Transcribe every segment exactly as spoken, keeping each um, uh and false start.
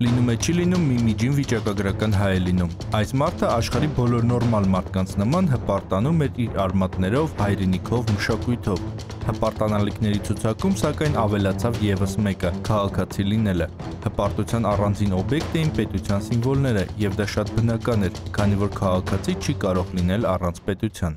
Լինում է չի լինում մի միջին վիճակագրական հայ է լինում։ Այս մարդը աշխարհի բոլոր նորմալ մարդկանց նման հպարտանում էր իր արմատներով, հայրենիքով, մշակույթով։ Հպարտանալիքների ցուցակում սակայն ավելացավ ևս մեկը՝ քաղաքացի լինելը։ Հպարտության առանձին օբյեկտ էին պետության սիմվոլները, եւ դա շատ բնական էր, քանի որ քաղաքացի չի կարող լինել առանց պետության։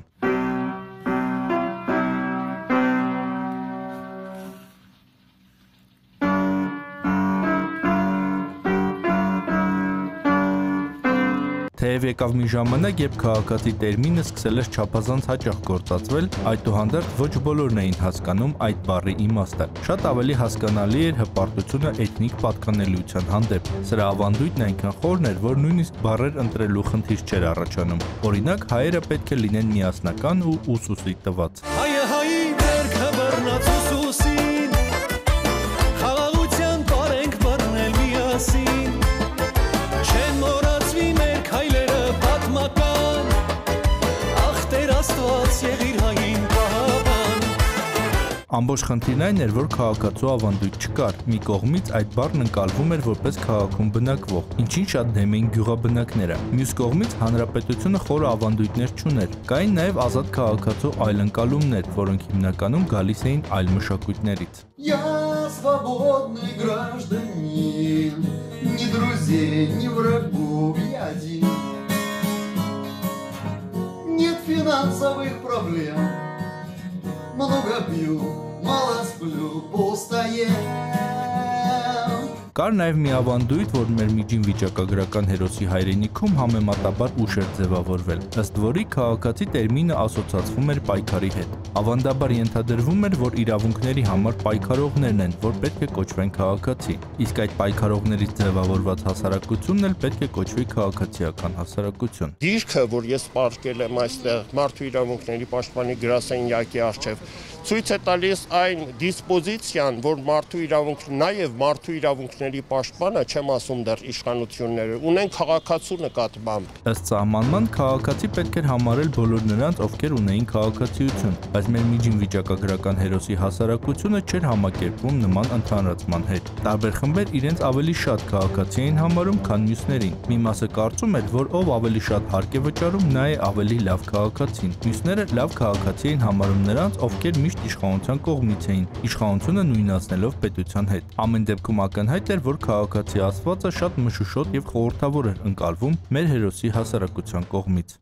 Թեև եկավ մի ժամանակ, երբ քաղաքացի տերմինը սկսել էր չափազանց հաճախ գործածվել, այդուհանդերձ ոչ բոլորն էին հասկանում այդ բառի իմաստը։ Շատ ավելի հասկանալի էր հպարտությունը էթնիկ պատկանելիության հանդեպ։ Սրա ավանդույթն այնքան խորն էր, որ նույնիսկ բառեր ընտրելու խնդիր չէր առաջանում։ Օրինակ, հայերը պետք է լինեն միասնական ու ուսուսի տված։ Հայը հայի դերքը բռնած ուսուսին, խաղաղության պարենք բռնել միասին, չեն մոռացվի մեր քայլերը պատմական, ախ Տեր Աստված եղիր հային պահապան։ Ամբողջ խնդիրն այն էր, որ քաղաքացու ավանդույթ չկար։ Մի կողմից այդ բառն ընկալվում էր որպես քաղաքում բնակվող, ինչին շատ դեմ էին գյուղաբնակները։ Մյուս կողմից հանրապետությունը խորը авանդույթներ չուներ։ Կային նաև ազատ քաղաքացու այլ ընկալումներ, որոնք հիմնականում галիս էին այլ мշակույթներից։ Я свободный гражданин, ни друзей, ни врагов я один. Нет финансовых проблем, много пью, мало сплю, пустое. Կար նաև մի ավանդույթ, որ մեր միջին վիճակագրական հերոսի հայրենիքում համեմատաբար ուշ էր ձևավորվել, ըստ որի քաղաքացի տերմինը ասոցացվում էր պայքարի հետ։ Ավանդաբար ենթադրվում էր, որ իրավունքների համար պայքարողներն են, որ պետք է կոչվեն քաղաքացի, իսկ այդ պայքարողներից ձևավորված հասարակությունն էլ պետք է կոչվի քաղաքացիական հասարակություն։ Դիրքը, որ ես պարգել եմ այստեղ մարդու իրավունքների պաշտպանի գրասենյակի առջև, ցույց է տալիս այն դիսպոզիցիան, որ մարդու իրավունք, նաև մարդու իրավունքների պաշտպանը, չեմ ասում դեռ իշխանությունները, ունեն քաղաքացու նկատմամբ։ Ըստ սահմանման քաղաքացի պետք էր համարել բոլոր նրանց, ովքեր ունեին քաղաքացիություն, բայց մեր միջին վիճակագրական հերոսի հասարակությունը չէր համակերպվում նման ընդհանրացման հետ։ Տարբեր խմբեր իրենց ավելի շատ քաղաքացի էին համարում, քան մյուսներին։ Մի մասը կարծում էր, որ ով ավելի շատ հարկ է վճարում, նա է ավելի լավ քաղաքացին։ Մյուսները լավ քաղաքացի էին համարում նրանց, ովքեր միշտ իշխանության կողմից էին, իշխանությունը նույնացնելով պետության հետ։ Ամեն դեպքում ակնհայտ էր, որ քաղաքացի ասվածը շատ մշուշոտ եւ խորհրդավոր էր ընկալվում մեր հերոսի հասարակության կողմից։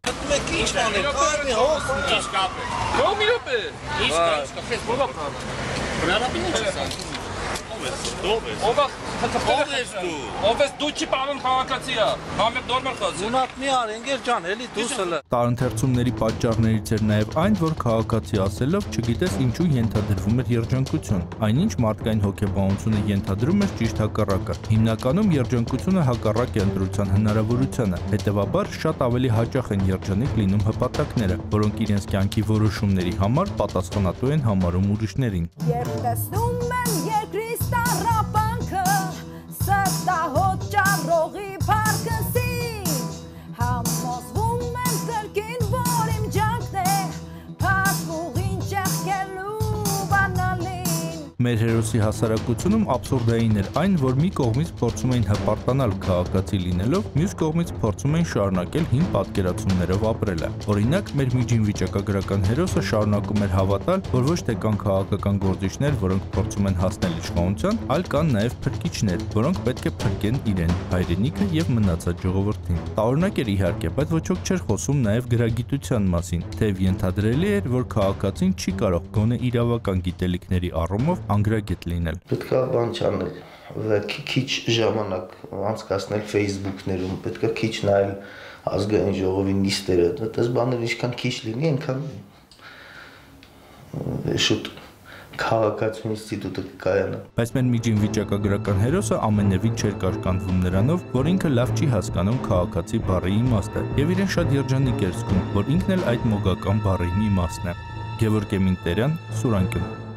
Տարընթերցումների պատճառներից էր նաև այն, որ քաղաքացի ասելով չգիտես ինչու ենթադրվում էր երջանկություն։ Այնինչ մարդկային հոգեբանությունը ենթադրում էր ճիշտ հակառակը։ Հիմնականում երջանկությունը հակառակ է ընտրության հնարավորությանը, հետևաբար շատ ավելի հաճախ են երջանիկ լինում հպատակները, որոնք իրենց կյանքի որոշումների համար պատասխանատու են համարում ուրիշներին։ Մեր հերոսի հասարակությունում աբսուրդային էր այն, որ մի կողմից փորձում էին հպարտանալ քաղաքացի լինելով, մյուս կողմից փորձում էին շարունակել հին պատկերացումներով ապրելը։ Օրինակ, մեր միջին վիճակագրական հերոսը շարունակում էր հավատալ, որ ոչ թե կան քաղաքական գործիչներ, որոնք փորձում են հասնել իշխանության, այլ կան նաև փրկիչներ, որոնք պետք է փրկեն իրեն, հայրենիքը եւ մնացած ժողովրդին։ Տարօրինակ էր իհարկե, բայց ոչ ոք չէր խոսում նաև գրագիտության մասին, թեև ենթադրելի էր, որ քաղաքացին չի կարող գոնե իրավական գիտելիքների առումով անգրագետ լինել։ Պետք է բան չանել, քիչ ժամանակ անցկացնել Facebook-ներում, պետք է քիչ նայել ազգային ժողովի նիստերը, այդպես բաներ ինչքան քիչ լինի, այնքան շուտ քաղաքացու ինստիտուտը կայանա։ Բայց մեր միջին վիճակագրական հերոսը ամենևին չէր կարկանդվում նրանով, որ ինքը լավ չի հասկանում քաղաքացի բառի իմաստը, եւ իրեն շատ երջանիկ էր զգում, որ ինքն էլ այդ մոգական բառի մի մասն է։ Գևորգ Էմինտերյան, Սուրանկյուն։